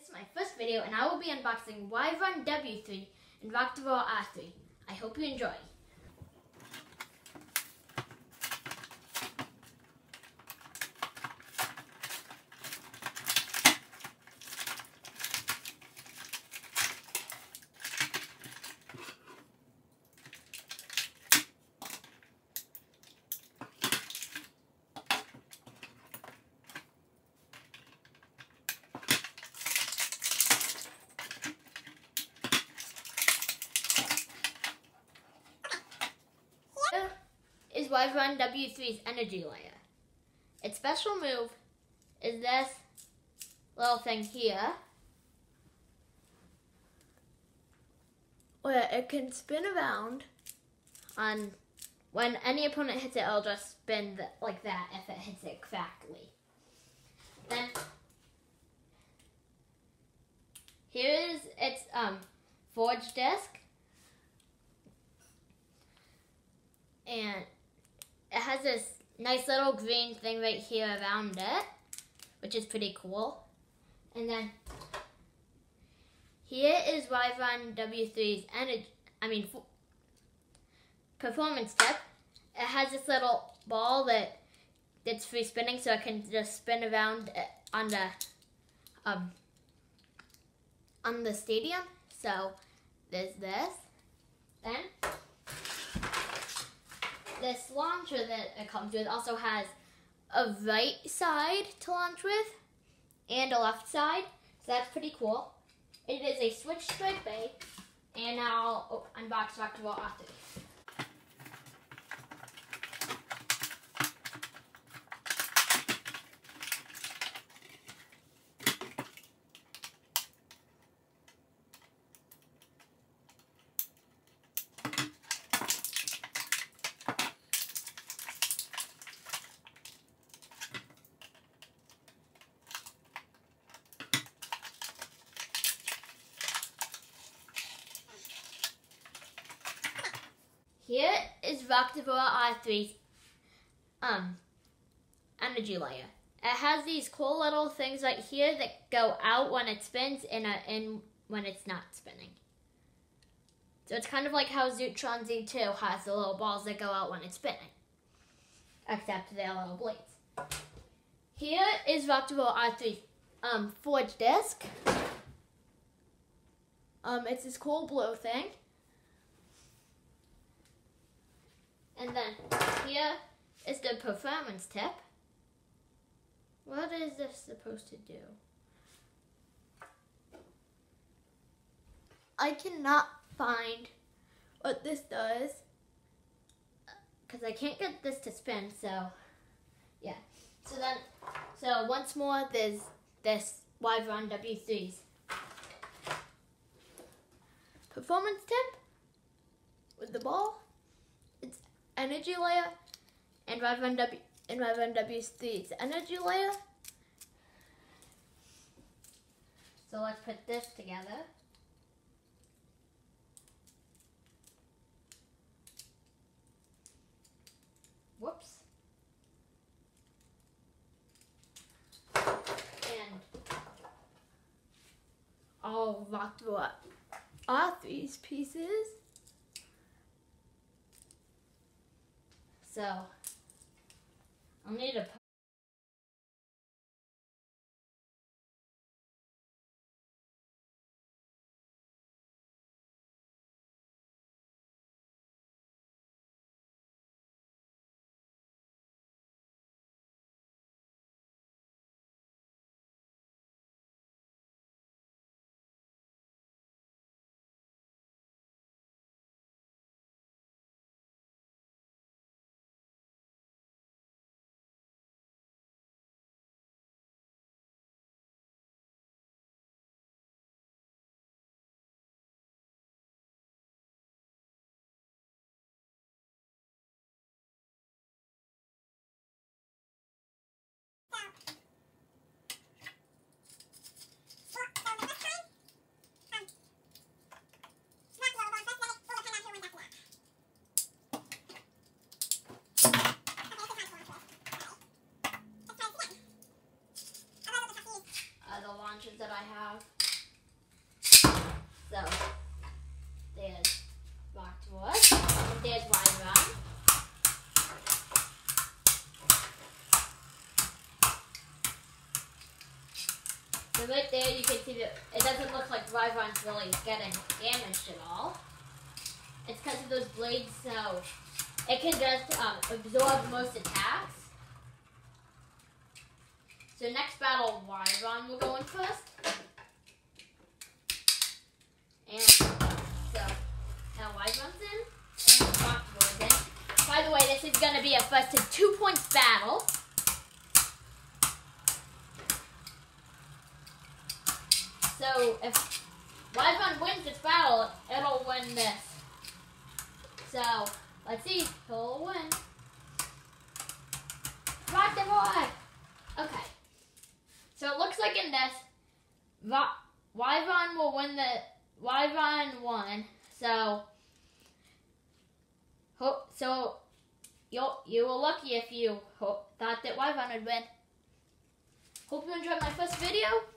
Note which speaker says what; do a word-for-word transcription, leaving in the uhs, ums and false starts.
Speaker 1: This is my first video and I will be unboxing Wyvern W three and Voctavor R three. I hope you enjoy. Is Wyvern W three's energy layer. Its special move is this little thing here, where it can spin around on when any opponent hits it, it'll just spin the, like that if it hits it correctly. Then here is its um, forge disc, and it has this nice little green thing right here around it, which is pretty cool. And then here is Wyvern W three's energy, I mean, performance tip. It has this little ball that that's free spinning, so it can just spin around on the um on the stadium. So there's this. Then this launcher that it comes with also has a right side to launch with and a left side, so that's pretty cool. It is a switch strike bay, and now I'll unbox Voctavor R three. Here is Voctavor R three's um, energy layer. It has these cool little things right here that go out when it spins and uh, in when it's not spinning. So it's kind of like how Zutron Z two has the little balls that go out when it's spinning, except they're little blades. Here is Voctavor R three's um, forge disc. Um, it's this cool blue thing. And then here is the performance tip. What is this supposed to do? I cannot find what this does because I can't get this to spin, so yeah. So then, so once more, there's this Wyvern W three's performance tip with the ball. It's energy layer, and Wyvern W and Wyvern W three's energy layer. So let's put this together. Whoops. And all Voctavor R three's pieces. So, I'll need a that I have. right there you can see that it doesn't look like Wyvern's really getting damaged at all. It's because of those blades, so it can just um, absorb most attacks. So next battle, Wyvern will go in first. And so, now Wyvern's in, and Rockboard's in. By the way, this is going to be a first to two points battle. So if Wyvern wins this battle, it'll win this. So let's see who'll win. Rock the boy! Okay. So it looks like in this, Wyvern will win the Wyvern won. So hope so you you were lucky if you hope, thought that Wyvern would win. Hope you enjoyed my first video.